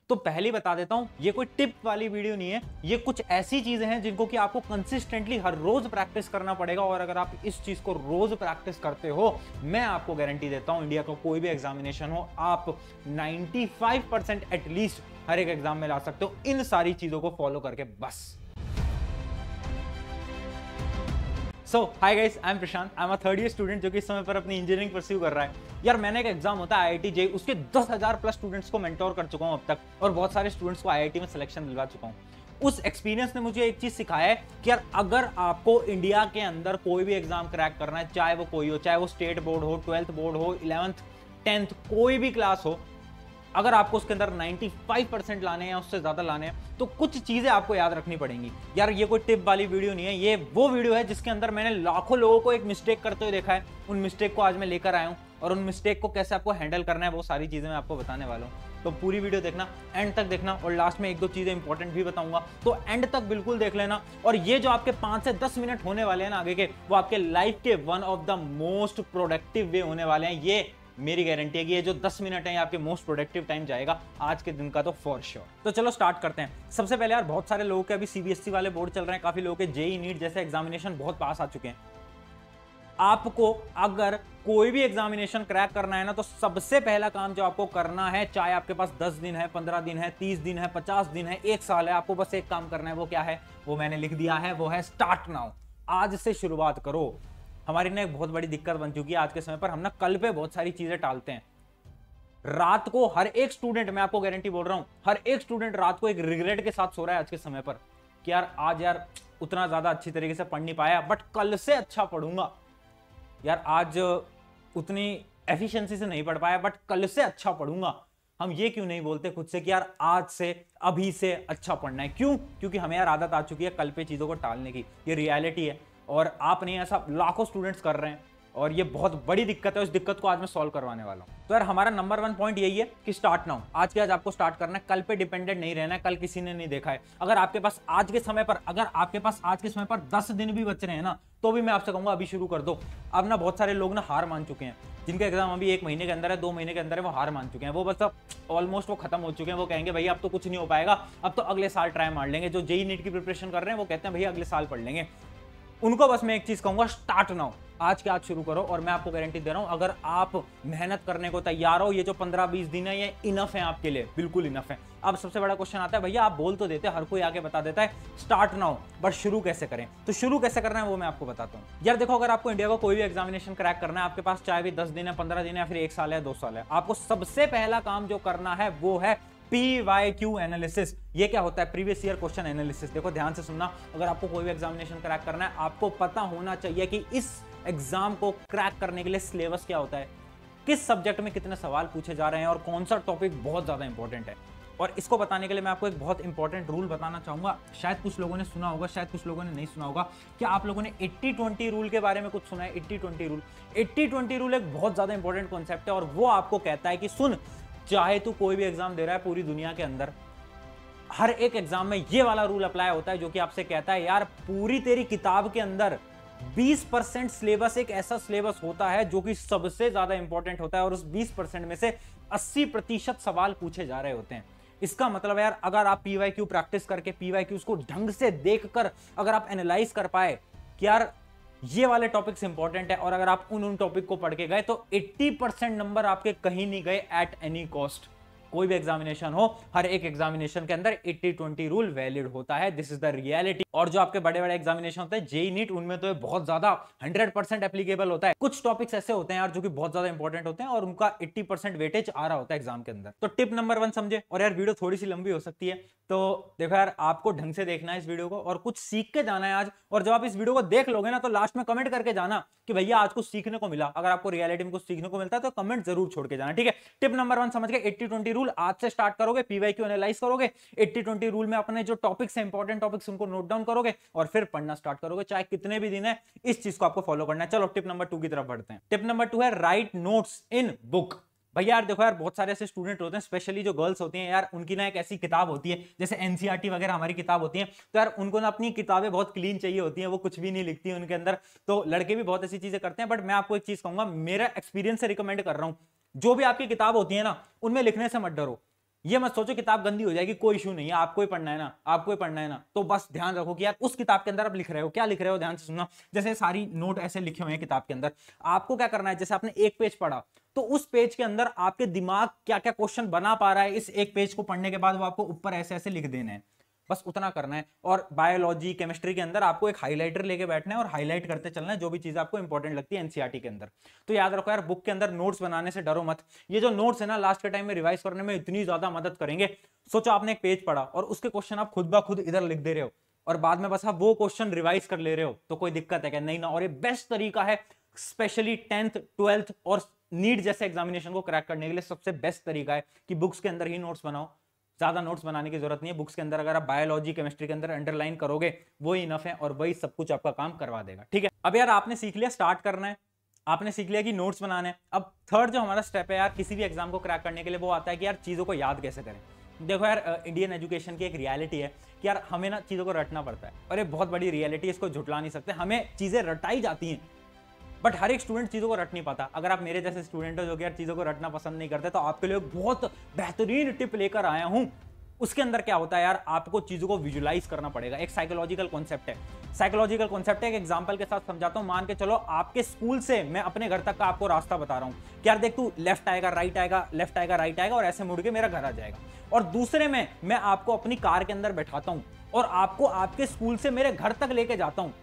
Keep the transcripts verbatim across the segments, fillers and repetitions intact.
तो पहले बता देता हूं, ये कोई टिप वाली वीडियो नहीं है, ये कुछ ऐसी चीजें हैं जिनको कि आपको कंसिस्टेंटली हर रोज प्रैक्टिस करना पड़ेगा। और अगर आप इस चीज को रोज प्रैक्टिस करते हो, मैं आपको गारंटी देता हूं इंडिया का कोई भी एग्जामिनेशन हो, आप पचानवे परसेंट एटलीस्ट हर एक एग्जाम में ला सकते हो इन सारी चीजों को फॉलो करके बस। So hi guys, I am Prashant, I am a third year student जो कि इस समय पर अपनी इंजीनियरिंग परस्यू कर रहा है। यार मैंने एक एग्जाम होता है आई आई टी जे, उसके दस हजार प्लस स्टूडेंट्स को मेंटोर कर चुका हूं अब तक, और बहुत सारे स्टूडेंट्स को आई आई टी में सिलेक्शन दिलवा चुका हूं। उस एक्सपीरियंस ने मुझे एक चीज सिखाया है कि यार अगर आपको इंडिया के अंदर कोई भी एग्जाम क्रैक करना है, चाहे वो कोई हो, चाहे वो स्टेट बोर्ड हो, ट्वेल्थ बोर्ड हो, इलेवंथ टेंथ कोई भी क्लास हो, अगर आपको उसके अंदर पचानवे परसेंट लाने हैं, उससे ज्यादा लाने हैं, तो कुछ चीजें आपको याद रखनी पड़ेंगी। यार ये कोई टिप वाली वीडियो नहीं है, ये वो वीडियो है जिसके अंदर मैंने लाखों लोगों को एक मिस्टेक करते हुए देखा है। उन मिस्टेक को आज मैं लेकर आया हूं, और उन मिस्टेक को कैसे आपको हैंडल करना है वो सारी चीजें मैं आपको बताने वाला हूं। तो पूरी वीडियो देखना, एंड तक देखना, और लास्ट में एक दो चीजें इंपॉर्टेंट भी बताऊंगा, तो एंड तक बिल्कुल देख लेना। और ये जो आपके पांच से दस मिनट होने वाले हैं ना आगे के, वो आपके लाइफ के one of the most productive way होने वाले हैं। ये मेरी गारंटी है कि ये जो दस मिनट है आपके मोस्ट प्रोडक्टिव टाइम जाएगा आज के दिन का, तो फॉर श्योर। तो चलो स्टार्ट करते हैं। सबसे पहले यार बहुत सारे लोगों के अभी सी बी एस ई वाले बोर्ड चल रहे हैं, काफी लोगों के जे ई नीट जैसे एग्जामिनेशन बहुत पास आ चुके हैं। आपको अगर कोई भी एग्जामिनेशन क्रैक करना है ना, तो सबसे पहला काम जो आपको करना है, चाहे आपके पास दस दिन है, पंद्रह दिन है, तीस दिन है, पचास दिन है, एक साल है, आपको बस एक काम करना है। वो क्या है? वो मैंने लिख दिया है, वो है स्टार्ट नाउ। आज से शुरुआत करो। हमारी ना एक बहुत बड़ी दिक्कत बन चुकी है आज के समय पर, हम ना कल पे बहुत सारी चीजें टालते हैं। रात को हर एक स्टूडेंट, मैं आपको गारंटी बोल रहा हूं, हर एक स्टूडेंट रात को एक रिग्रेट के साथ सो रहा है आज के समय पर कि यार आज यार उतना ज्यादा अच्छी तरीके से पढ़ नहीं पाया, बट कल से अच्छा पढ़ूंगा। यार आज उतनी एफिशिएंसी से नहीं पढ़ पाया, बट कल से अच्छा पढ़ूंगा। हम ये क्यों नहीं बोलते खुद से कि यार आज से, अभी से अच्छा पढ़ना है? क्यों? क्योंकि हमें यार आदत आ चुकी है कल पे चीजों को टालने की। ये रियलिटी है, और आप नहीं, ऐसा लाखों स्टूडेंट्स कर रहे हैं, और ये बहुत बड़ी दिक्कत है। इस दिक्कत को आज मैं सॉल्व करवाने वाला हूं। तो यार हमारा नंबर वन पॉइंट यही है कि स्टार्ट नाउ। आज के आज आपको स्टार्ट करना है, कल पे डिपेंडेंट नहीं रहना है, कल किसी ने नहीं देखा है। अगर आपके पास आज के समय पर अगर आपके पास आज के समय पर दस दिन भी बच रहे हैं ना, तो भी मैं आपसे कहूंगा अभी शुरू कर दो। अब ना बहुत सारे लोग ना हार मान चुके हैं, जिनके एग्जाम अभी एक महीने के अंदर है, दो महीने के अंदर है, वो हार मान चुके हैं। वो बस अब ऑलमोस्ट वो खत्म हो चुके हैं। वो कहेंगे भैया अब तो कुछ नहीं हो पाएगा, अब तो अगले साल ट्राई मार लेंगे। जो जेई नीट की प्रिपरेशन कर रहे हैं वो कहते हैं भैया अगले साल पढ़ लेंगे। उनको बस मैं एक चीज कहूंगा, स्टार्ट नाउ। आज के आज शुरू करो, और मैं आपको गारंटी दे रहा हूं अगर आप मेहनत करने को तैयार हो, ये जो पंद्रह बीस दिन है ये इनफ है आपके लिए, बिल्कुल इनफ है। अब सबसे बड़ा क्वेश्चन आता है, भैया आप बोल तो देते, हर कोई आके बता देता है स्टार्ट नाउ, बट शुरू कैसे करें? तो शुरू कैसे करना है वो मैं आपको बताता हूं। यार देखो, अगर आपको इंडिया का कोई भी एग्जामिनेशन क्रैक करना है, आपके पास चाहे भी दस दिन है, पंद्रह दिन है, या फिर एक साल है, दो साल है, आपको सबसे पहला काम जो करना है वो है पी वाई क्यू एनालिसिस। ये क्या होता है? Previous year question analysis. देखो ध्यान से सुनना, अगर आपको कोई भी एग्जामिनेशन क्रैक करना है, आपको पता होना चाहिए कि इस एग्जाम को क्रैक करने के लिए सिलेबस क्या होता है, किस सब्जेक्ट में कितने सवाल पूछे जा रहे हैं, और कौन सा टॉपिक बहुत ज्यादा इंपॉर्टेंट है। और इसको बताने के लिए मैं आपको एक बहुत इंपॉर्टेंट रूल बताना चाहूंगा। शायद कुछ लोगों ने सुना होगा, शायद कुछ लोगों ने नहीं सुना होगा। क्या आप लोगों ने अस्सी ट्वेंटी रूल के बारे में कुछ सुना है? अस्सी ट्वेंटी रूल अस्सी ट्वेंटी रूल एक बहुत ज्यादा इंपॉर्टेंट कॉन्सेप्ट है, और वो आपको कहता है कि सुन, चाहे तू कोई भी एग्जाम दे रहा है पूरी दुनिया के अंदर, हर एक एग्जाम में ये वाला रूल अप्लाई होता है जो कि आपसे कहता है यार पूरी तेरी किताब के अंदर बीस परसेंट सिलेबस एक ऐसा सिलेबस होता है जो कि सबसे ज्यादा इंपॉर्टेंट होता है, और उस बीस परसेंट में से अस्सी प्रतिशत सवाल पूछे जा रहे होते हैं। इसका मतलब है यार अगर आप पी वाई क्यू प्रैक्टिस करके पी वाई क्यूज को ढंग से देखकर अगर आप एनालाइज कर पाए कि यार ये वाले टॉपिक्स इंपॉर्टेंट है, और अगर आप उन उन टॉपिक को पढ़ के गए, तो अस्सी परसेंट नंबर आपके कहीं नहीं गए एट एनी कॉस्ट। कोई भी एग्जामिनेशन हो, हर एक एग्जामिनेशन के अंदर अस्सी ट्वेंटी रूल वैलिड होता है। This is the reality. और जो आपके बड़े बड़े एग्जामिनेशन होते हैं, जेई नीट, उनमें तो बहुत ज्यादा हंड्रेड परसेंट एप्लीकेबल होता है। कुछ टॉपिक्स ऐसे होते हैं यार जो कि बहुत ज्यादा इंपॉर्टेंट होते हैं, और उनका अस्सी परसेंट वेटेज आ रहा होता है एग्जाम के अंदर। तो टिप नंबर वन समझे। और यार वीडियो थोड़ी सी लंबी हो सकती है, तो देखो यार आपको ढंग से देखना है इस वीडियो को, और कुछ सीख के जाना है आज। और जब आप इस वीडियो को देख लोगे ना, तो लास्ट में कमेंट करके जाना कि भैया आज कुछ सीखने को मिला। अगर आपको रियलिटी में कुछ सीखने को मिलता है तो कमेंट जरूर छोड़ के जाना, ठीक है? टिप नंबर वन समझ के अस्सी ट्वेंटी रूल आज से स्टार्ट करोगे, पीवाईक्यू एनालाइज करोगे, अस्सी ट्वेंटी रूल में अपने जो टॉपिक्स हैं, इंपॉर्टेंट टॉपिक्स, उनको नोट डाउन करोगे, और फिर पढ़ना स्टार्ट करोगे, चाहे कितने भी दिन है। इस चीज को आपको फॉलो करना है। चलो टिप नंबर टू की तरफ बढ़ते हैं। टिप नंबर टू है राइट नोट्स इन बुक। भैया यार देखो यार, बहुत सारे ऐसे स्टूडेंट होते हैं, स्पेशली जो गर्ल्स होती हैं यार, उनकी ना एक ऐसी किताब होती है, जैसे एनसीईआरटी वगैरह हमारी किताब होती है, तो यार उनको ना अपनी किताबें बहुत क्लीन चाहिए होती हैं, वो कुछ भी नहीं लिखती है उनके अंदर। तो लड़के भी बहुत ऐसी चीजें करते हैं, बट मैं आपको एक चीज कहूंगा, मेरा एक्सपीरियंस से रिकमेंड कर रहा हूं, जो भी आपकी किताब होती है ना, उनमें लिखने से मत डरो। ये मत सोचो किताब गंदी हो जाएगी, कोई इशू नहीं है, आपको ही पढ़ना है ना, आपको ही पढ़ना है ना, तो बस ध्यान रखो कि यार उस किताब के अंदर आप लिख रहे हो, क्या लिख रहे हो, ध्यान से सुनना। जैसे सारी नोट ऐसे लिखे हुए हैं किताब के अंदर, आपको क्या करना है, जैसे आपने एक पेज पढ़ा तो उस पेज के अंदर आपके दिमाग क्या क्या क्वेश्चन बना पा रहा है इस एक पेज को पढ़ने के बाद, वो आपको ऊपर ऐसे ऐसे लिख देने हैं, बस उतना करना है। और बायोलॉजी केमिस्ट्री के अंदर आपको एक हाइलाइटर लेके बैठना है और हाईलाइट करते चलना है जो भी चीज आपको इंपॉर्टेंट लगती है एनसीईआरटी के अंदर। तो याद रखो यार, बुक के अंदर नोट्स बनाने से डरो मत, ये जो नोट्स है ना लास्ट के टाइम में रिवाइज करने में इतनी ज्यादा मदद करेंगे। सोचो आपने एक पेज पढ़ा और उसके क्वेश्चन आप खुद ब खुद इधर लिख दे रहे हो और बाद में बस आप वो क्वेश्चन रिवाइज कर ले रहे हो, तो कोई दिक्कत है क्या? नहीं ना। और ये बेस्ट तरीका है स्पेशली टेंथ ट्वेल्थ और नीट जैसे एग्जामिनेशन को क्रैक करने के लिए, सबसे बेस्ट तरीका है कि बुक्स के अंदर ही नोट्स बनाओ। ज्यादा नोट्स बनाने की जरूरत नहीं है, बुक्स के अंदर अगर आप बायोलॉजी केमिस्ट्री के अंदर अंडरलाइन करोगे वो इनफ है और वही सब कुछ आपका काम करवा देगा। ठीक है, अब यार आपने सीख लिया स्टार्ट करना है, आपने सीख लिया कि नोट्स बनाने हैं। अब थर्ड जो हमारा स्टेप है यार किसी भी एग्जाम को क्रैक करने के लिए, वो आता है कि यार चीजों को याद कैसे करें। देखो यार, इंडियन एजुकेशन की एक रियलिटी है कि यार हमें ना चीजों को रटना पड़ता है, और ये बहुत बड़ी रियलिटी है, इसको झुटला नहीं सकते। हमें चीजें रटाई जाती हैं बट हर एक स्टूडेंट चीजों को रट नहीं पाता। अगर आप मेरे जैसे स्टूडेंट हो जो कि यार चीजों को रटना पसंद नहीं करते, तो आपके लिए बहुत बेहतरीन टिप लेकर आया हूं। उसके अंदर क्या होता है यार, आपको चीजों को विजुलाइज करना पड़ेगा। एक साइकोलॉजिकल कॉन्सेप्ट है, साइकोलॉजिकल कॉन्सेप्ट है, एक एग्जांपल के साथ समझाता हूं। मान के चलो आपके स्कूल से मैं अपने घर तक का आपको रास्ता बता रहा हूं कि यार देख, तू लेफ्ट आएगा, राइट आएगा, लेफ्ट आएगा, राइट आएगा, और ऐसे मुड़ के मेरा घर आ जाएगा। और दूसरे में मैं आपको अपनी कार के अंदर बैठाता हूं और आपको आपके स्कूल से मेरे घर तक लेके जाता हूं,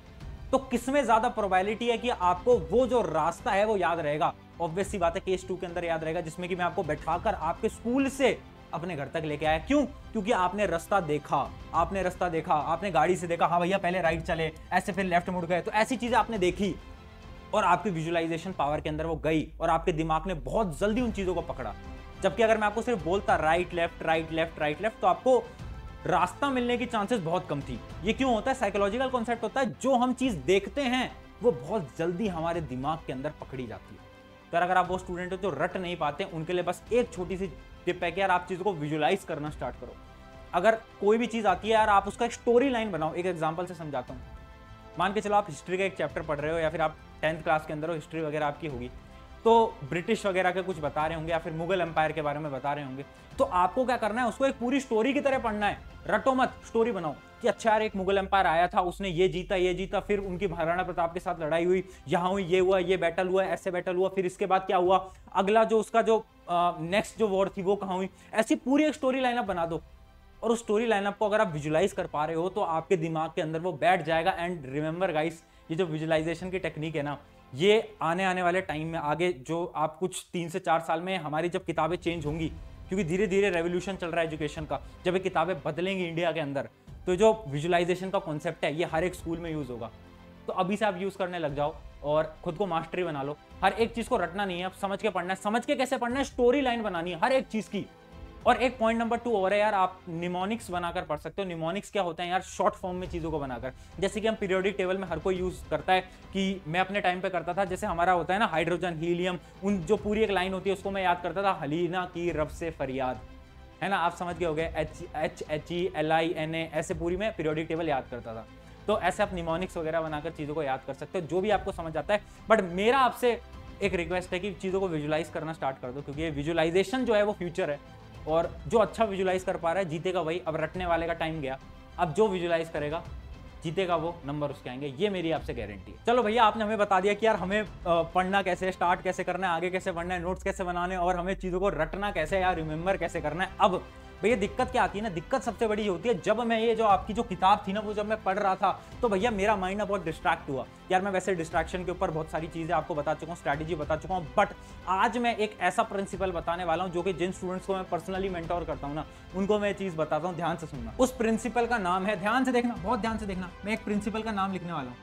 तो किसमें ज्यादा प्रोबेबिलिटी है कि आपको वो जो रास्ता है वो याद रहेगा? ऑब्वियस सी बात है, केस टू के अंदर याद रहेगा, जिसमें कि मैं आपको बैठाकर आपके स्कूल से अपने घर तक लेके आया। क्यों? क्योंकि आपने रास्ता देखा, आपने रास्ता देखा, आपने गाड़ी से देखा, हाँ भैया पहले राइट चले, ऐसे फिर लेफ्ट मुड़ गए, तो ऐसी चीजें आपने देखी और आपकी विजुअलाइजेशन पावर के अंदर वो गई और आपके दिमाग ने बहुत जल्दी उन चीजों को पकड़ा। जबकि अगर मैं आपको सिर्फ बोलता right left right left right left, तो आपको रास्ता मिलने की चांसेस बहुत कम थी। ये क्यों होता है? साइकोलॉजिकल कॉन्सेप्ट होता है, जो हम चीज देखते हैं वो बहुत जल्दी हमारे दिमाग के अंदर पकड़ी जाती है। तो अगर आप वो स्टूडेंट हो जो रट नहीं पाते, उनके लिए बस एक छोटी सी टिप है कि यार आप चीजों को विजुलाइज करना स्टार्ट करो। अगर कोई भी चीज आती है यार, आप उसका एक स्टोरी लाइन बनाओ। एक एग्जांपल से समझाता हूं। मान के चलो आप हिस्ट्री का एक चैप्टर पढ़ रहे हो, या फिर आप टेंथ क्लास के अंदर हो, हिस्ट्री वगैरह आपकी होगी, तो ब्रिटिश वगैरह के कुछ बता रहे होंगे या फिर मुगल एम्पायर के बारे में बता रहे होंगे। तो आपको क्या करना है, उसको एक पूरी स्टोरी की तरह पढ़ना है। रटो मत, स्टोरी बनाओ कि अच्छा यार एक मुगल एम्पायर आया था, उसने ये जीता ये जीता, फिर उनकी महाराणा प्रताप के साथ लड़ाई हुई, यहाँ हुई, ये हुआ, ये बैटल हुआ, ऐसे बैटल हुआ, फिर इसके बाद क्या हुआ, अगला जो उसका जो नेक्स्ट जो वॉर थी वो कहाँ हुई। ऐसी पूरी एक स्टोरी लाइनअप बना दो, और उस स्टोरी लाइनअप को अगर आप विजुलाइज कर पा रहे हो तो आपके दिमाग के अंदर वो बैठ जाएगा। एंड रिमेंबर गाइस, ये जो विजुलाइजेशन की टेक्निक है ना, ये आने आने वाले टाइम में आगे जो आप कुछ तीन से चार साल में हमारी जब किताबें चेंज होंगी, क्योंकि धीरे धीरे रेवोल्यूशन चल रहा है एजुकेशन का, जब ये किताबें बदलेंगी इंडिया के अंदर, तो जो विजुलाइजेशन का कॉन्सेप्ट है ये हर एक स्कूल में यूज होगा। तो अभी से आप यूज करने लग जाओ और खुद को मास्टरी बना लो। हर एक चीज को रटना नहीं है, आप समझ के पढ़ना है। समझ के कैसे पढ़ना है? स्टोरी लाइन बनानी है हर एक चीज की। और एक पॉइंट नंबर टू और है यार, आप निमोनिक्स बनाकर पढ़ सकते हो। निमोनिक्स क्या होता है यार? शॉर्ट फॉर्म में चीजों को बनाकर, जैसे कि हम पीरियोडिक टेबल में हर कोई यूज करता है, कि मैं अपने टाइम पे करता था, जैसे हमारा होता है ना हाइड्रोजन हीलियम, उन जो पूरी एक लाइन होती है उसको मैं याद करता था, हलीना की रब से फरियाद, है ना, आप समझ गए होगे, H H H E L I N A, ऐसे पूरी मैं पीरियोडिक टेबल याद करता था। तो ऐसे आप निमोनिक्स वगैरह बनाकर चीजों को याद कर सकते हो, जो भी आपको समझ आता है। बट मेरा आपसे एक रिक्वेस्ट है कि चीजों को विजुलाइज करना स्टार्ट कर दो, क्योंकि ये विजुलाइजेशन जो है वो फ्यूचर है, और जो अच्छा विजुलाइज कर पा रहा है जीतेगा वही। अब रटने वाले का टाइम गया, अब जो विजुलाइज करेगा जीतेगा वो, नंबर उसके आएंगे, ये मेरी आपसे गारंटी है। चलो भैया, आपने हमें बता दिया कि यार हमें पढ़ना कैसे है, स्टार्ट कैसे करना है, आगे कैसे बढ़ना है, नोट्स कैसे बनाने, और हमें चीजों को रटना कैसे है या रिमेंबर कैसे करना है। अब भैया दिक्कत क्या आती है ना, दिक्कत सबसे बड़ी होती है जब मैं ये जो आपकी जो किताब थी ना, वो जब मैं पढ़ रहा था, तो भैया मेरा माइंड ना बहुत डिस्ट्रैक्ट हुआ। यार मैं वैसे डिस्ट्रैक्शन के ऊपर बहुत सारी चीजें आपको बता चुका हूँ, स्ट्रैटेजी बता चुका हूँ, बट आज मैं एक ऐसा प्रिंसिपल बताने वाला हूँ जो कि जिन स्टूडेंट्स को मैं पर्सनली मेंटोर करता हूँ ना, उनको मैं चीज बताता हूँ, ध्यान से सुनना। उस प्रिंसिपल का नाम है, ध्यान से देखना, बहुत ध्यान से देखना, मैं एक प्रिंसिपल का नाम लिखने वाला हूँ,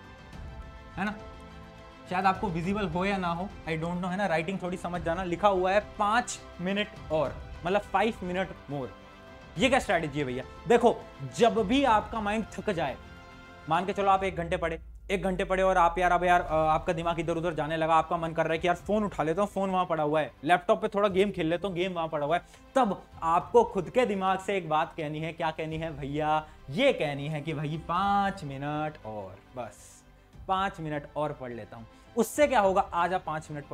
है ना, शायद आपको विजिबल हो या ना हो, आई डोंट नो, है ना, राइटिंग थोड़ी समझ जाना। लिखा हुआ है पांच मिनट और, मतलब फाइव मिनट मोर। ये क्या स्ट्रैटेजी है भैया? देखो, जब भी आपका माइंड थक जाए, मान के चलो आप एक घंटे पढ़े, एक घंटे पढ़े और आप यार अब यार आपका दिमाग इधर उधर जाने लगा, आपका मन कर रहा है कि यार फोन उठा लेता हूँ, फोन वहां पड़ा हुआ है, लैपटॉप पे थोड़ा गेम खेल लेता हूँ, गेम वहां पड़ा हुआ है, तब आपको खुद के दिमाग से एक बात कहनी है। क्या कहनी है भैया? ये कहनी है कि भाई पांच मिनट और, बस पांच मिनट और पढ़ लेता हूं। उससे क्या होगा? आज आप पांच मिनट पढ़ोगे,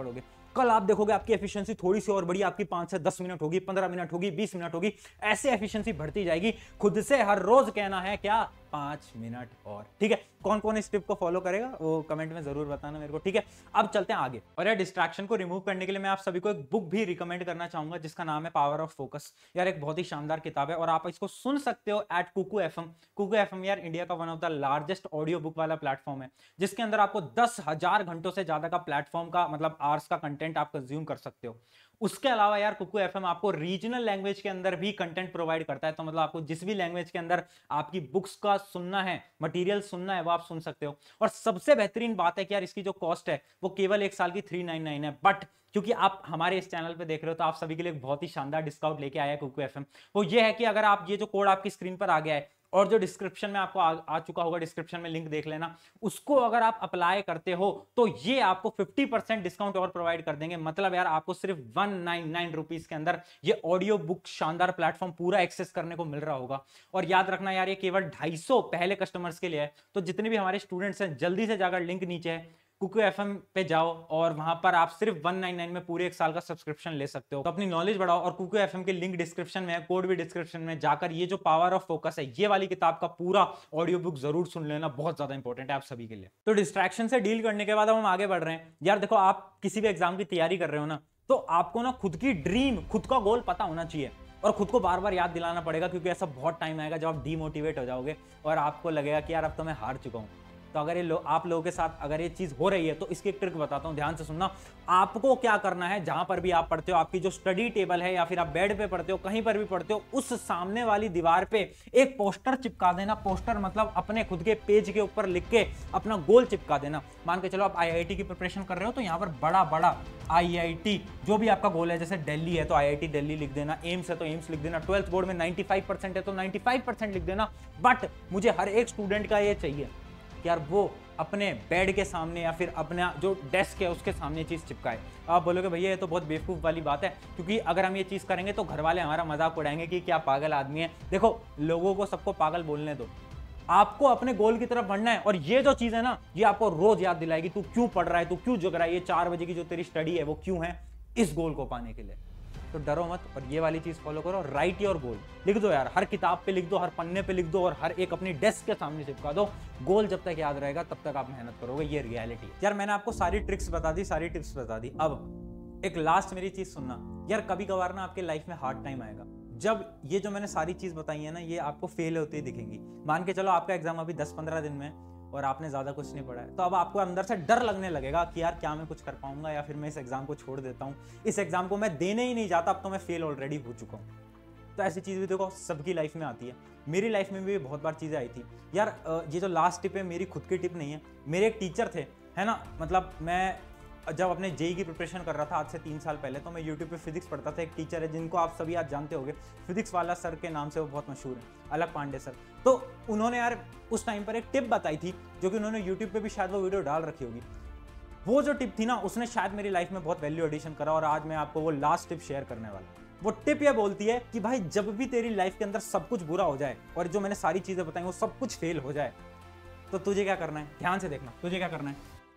कल आप देखोगे आपकी एफिशिएंसी थोड़ी सी और बढ़ी, आपकी पांच से दस मिनट होगी, पंद्रह मिनट होगी, बीस मिनट होगी, ऐसे एफिशिएंसी बढ़ती जाएगी। खुद से हर रोज कहना है क्या, पांच मिनट और। ठीक है, कौन कौन इस टिप को फॉलो करेगा वो कमेंट में जरूर बताना मेरे को। ठीक है, अब चलते हैं आगे। और यार डिस्ट्रैक्शन को रिमूव करने के लिए मैं आप सभी को एक बुक भी रिकमेंड करना चाहूंगा जिसका नाम है पावर ऑफ फोकस। यार एक बहुत ही शानदार किताब है और आप इसको सुन सकते हो at Kuku FM. Kuku FM यार इंडिया का one of the largest audio book वाला प्लेटफॉर्म है, जिसके अंदर आपको दस हजार घंटों से ज्यादा का प्लेटफॉर्म का मतलब आवर्स का कंटेंट आप कंज्यूम कर सकते हो। उसके अलावा यार कुकू एफएम आपको रीजनल लैंग्वेज के अंदर भी कंटेंट प्रोवाइड करता है, तो मतलब आपको जिस भी लैंग्वेज के अंदर आपकी बुक्स का सुनना है, मटेरियल सुनना है, वो आप सुन सकते हो। और सबसे बेहतरीन बात है कि यार इसकी जो कॉस्ट है वो केवल एक साल की थ्री नाइन नाइन है, बट क्योंकि आप हमारे इस चैनल पे देख रहे हो तो आप सभी के लिए एक बहुत ही शानदार डिस्काउंट लेके आया है कुकू एफएम। वो ये है कि अगर आप ये जो कोड आपकी स्क्रीन पर आ गया है और जो डिस्क्रिप्शन में आपको आ, आ चुका होगा, डिस्क्रिप्शन में लिंक देख लेना, उसको अगर आप अप्लाई करते हो तो ये आपको फिफ्टी परसेंट डिस्काउंट और प्रोवाइड कर देंगे। मतलब यार आपको सिर्फ वन नाइन नाइन रुपीस के अंदर ये ऑडियो बुक शानदार प्लेटफॉर्म पूरा एक्सेस करने को मिल रहा होगा। और याद रखना यार ये केवल ढाई सौ पहले कस्टमर्स के लिए है, तो जितने भी हमारे स्टूडेंट्स हैं जल्दी से जाकर लिंक नीचे है कुकू एफएम पे जाओ और वहां पर आप सिर्फ वन नाइन नाइन में पूरे एक साल का सब्सक्रिप्शन ले सकते हो। तो अपनी नॉलेज बढ़ाओ और कुकू एफएम के लिंक डिस्क्रिप्शन में है, कोड भी डिस्क्रिप्शन में, जाकर ये जो पावर ऑफ फोकस है ये वाली किताब का पूरा ऑडियो बुक जरूर सुन लेना, बहुत ज्यादा इंपॉर्टेंट है आप सभी के लिए। तो डिस्ट्रैक्शन से डील करने के बाद हम आगे बढ़ रहे हैं। यार देखो, आप किसी भी एग्जाम की तैयारी कर रहे हो ना, तो आपको ना खुद की ड्रीम, खुद का गोल पता होना चाहिए और खुद को बार बार याद दिलाना पड़ेगा, क्योंकि ऐसा बहुत टाइम आएगा जब आप डीमोटिवेट हो जाओगे और आपको लगेगा कि यार अब तो मैं हार चुका हूं। तो अगर ये लो, आप लोगों के साथ अगर ये चीज हो रही है तो इसकी एक ट्रिक बताता हूं, ध्यान से सुनना। आपको क्या करना है, जहां पर भी आप पढ़ते हो, आपकी जो स्टडी टेबल है या फिर आप बेड पे पढ़ते हो, कहीं पर भी पढ़ते हो, उस सामने वाली दीवार पे एक पोस्टर चिपका देना। पोस्टर मतलब अपने खुद के पेज के ऊपर लिख के अपना गोल चिपका देना। मान के चलो आप आईआईटी की प्रिपरेशन कर रहे हो तो यहाँ पर बड़ा बड़ा आईआईटी जो भी आपका गोल है, जैसे दिल्ली है तो आईआईटी दिल्ली लिख देना, एम्स है तो एम्स लिख देना, ट्वेल्थ बोर्ड में नाइन्टी फाइव परसेंट है तो नाइन्टी फाइव परसेंट लिख देना। बट मुझे हर एक स्टूडेंट का ये चाहिए कि यार वो अपने बेड के सामने या फिर अपना जो डेस्क है उसके सामने चीज चिपकाए। आप बोलोगे भैया ये तो बहुत बेवकूफ वाली बात है, क्योंकि अगर हम ये चीज करेंगे तो घर वाले हमारा मजाक उड़ाएंगे कि क्या पागल आदमी है। देखो, लोगों को सबको पागल बोलने दो, आपको अपने गोल की तरफ बढ़ना है। और ये जो चीज है ना, ये आपको रोज याद दिलाएगी तू क्यों पढ़ रहा है, तू क्यों जग रहा है, ये चार बजे की जो तेरी स्टडी है वो क्यों है, इस गोल को पाने के लिए। तो डरो मत और ये वाली चीज फॉलो करो। राइट योर गोल लिख दो यार, हर किताब पे लिख दो, हर पन्ने पे लिख दो और हर एक अपनी डेस्क के सामने चिपका दो। गोल जब तक याद रहेगा तब तक आप मेहनत करोगे, ये रियलिटी है। यार मैंने आपको सारी ट्रिक्स बता दी, सारी टिप्स बता दी। अब एक लास्ट मेरी चीज सुनना यार, कभी कभार ना आपके लाइफ में हार्ड टाइम आएगा जब ये जो मैंने सारी चीज बताई है ना, ये आपको फेल होती ही दिखेंगी। मान के चलो आपका एग्जाम अभी दस पंद्रह दिन में और आपने ज्यादा कुछ नहीं पढ़ा है, तो अब आपको अंदर से डर लगने लगेगा कि यार क्या मैं कुछ कर पाऊंगा या फिर मैं इस एग्जाम को छोड़ देता हूँ, इस एग्जाम को मैं देने ही नहीं जाता, अब तो मैं फेल ऑलरेडी हो चुका हूँ। तो ऐसी चीज भी देखो सबकी लाइफ में आती है, मेरी लाइफ में भी बहुत बार चीजें आई थी। यार ये जो लास्ट टिप है मेरी खुद की टिप नहीं है, मेरे एक टीचर थे, है ना, मतलब मैं जब अपने जेई की प्रिपरेशन कर रहा था आज से तीन साल पहले, तो मैं यूट्यूब पे फिजिक्स पढ़ता था। एक टीचर है जिनको आप सभी आज जानते होंगे, फिजिक्स वाला सर के नाम से वो बहुत मशहूर है, अलग पांडे सर। तो उन्होंने यार उस टाइम पर एक टिप बताई थी जो कि उन्होंने यूट्यूब पे भी शायद वो वीडियो डाल रखी होगी। वो जो टिप थी ना, उसने शायद मेरी लाइफ में बहुत वैल्यू एडिशन करा और आज मैं आपको वो लास्ट टिप शेयर करने वाला हूं। वो टिप ये बोलती है कि भाई जब भी तेरी लाइफ के अंदर सब कुछ बुरा हो जाए और जो मैंने सारी चीजें बताई वो सब कुछ फेल हो जाए, तो तुझे क्या करना है, ध्यान से देखना, तुझे क्या करना है,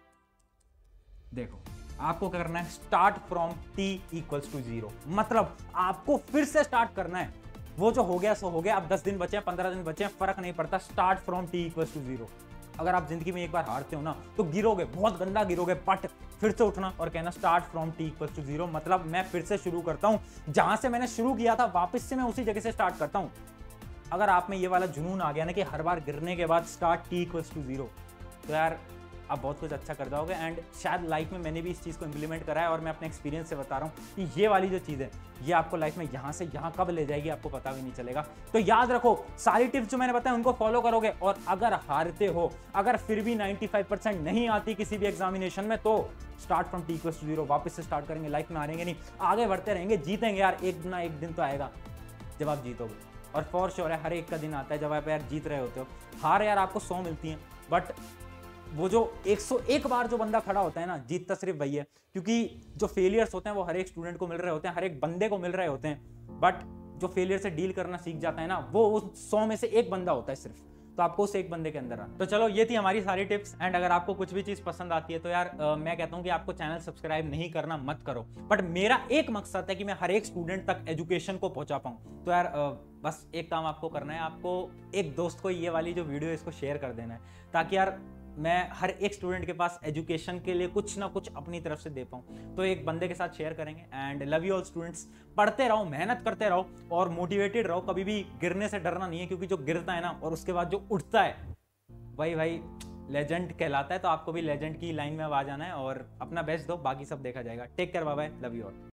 देखो आपको करना है start from T equals to zero. मतलब आपको फिर से स्टार्ट करना है, वो जो हो गया सो हो गया, अब दस दिन बचे हैं, पंद्रह दिन बचे हैं, फर्क नहीं पड़ता, start from T equals to zero. अगर आप जिंदगी में एक बार हारते हो ना तो गिरोगे, बहुत गंदा गिरोगे, बट फिर से उठना और कहना start from T equals to zero. मतलब मैं फिर से शुरू करता हूं, जहां से मैंने शुरू किया था वापस से मैं उसी जगह से स्टार्ट करता हूं। अगर आप में ये वाला जुनून आ गया ना कि हर बार गिरने के बाद start T equals to zero, तो यार आप बहुत कुछ अच्छा कर जाओगे। एंड शायद लाइफ में मैंने भी इस चीज़ को इंप्लीमेंट करा है और मैं अपने एक्सपीरियंस से बता रहा हूँ कि ये वाली जो चीज़ है ये आपको लाइफ में यहाँ से यहाँ कब ले जाएगी आपको पता भी नहीं चलेगा। तो याद रखो, सारी टिप्स जो मैंने बताया उनको फॉलो करोगे और अगर हारते हो, अगर फिर भी पचानवे परसेंट नहीं आती किसी भी एग्जामिनेशन में, तो start from T equals to zero वापस से स्टार्ट करेंगे। लाइफ में हारेंगे नहीं, आगे बढ़ते रहेंगे, जीतेंगे यार। एक ना एक दिन तो आएगा जब आप जीतोगे, और फॉर श्योर है हर एक का दिन आता है जब आप यार जीत रहे होते हो। हार यार आपको सौ मिलती है, बट वो जो एक सौ एक बार जो बंदा खड़ा होता है ना, जीतता सिर्फ वही है। क्योंकि जो फेलियर्स होते हैं वो हर एक स्टूडेंट को मिल रहे होते हैं, हर एक बंदे को मिल रहे होते हैं, बट जो फेलियर से डील करना सीख जाता है ना, वो उस सौ में से एक बंदा होता है सिर्फ। तो आपको उस एक बंदे के अंदर आना। तो चलो ये थी हमारी सारी टिप्स। एंड अगर आपको कुछ भी चीज पसंद आती है तो यार आ, मैं कहता हूँ कि आपको चैनल सब्सक्राइब नहीं करना मत करो, बट मेरा एक मकसद है कि मैं हर एक स्टूडेंट तक एजुकेशन को पहुंचा पाऊँ। तो यार आ, बस एक काम आपको करना है, आपको एक दोस्त को ये वाली जो वीडियो है इसको शेयर कर देना है, ताकि यार मैं हर एक स्टूडेंट के पास एजुकेशन के लिए कुछ ना कुछ अपनी तरफ से दे पाऊँ। तो एक बंदे के साथ शेयर करेंगे। And love you all students, पढ़ते रहो, मेहनत करते रहो और मोटिवेटेड रहो, कभी भी गिरने से डरना नहीं है, क्योंकि जो गिरता है ना और उसके बाद जो उठता है वही भाई लेजेंड कहलाता है। तो आपको भी लेजेंड की लाइन में आवाज आना है और अपना बेस्ट दो, बाकी सब देखा जाएगा। Take care, bye bye, love you all.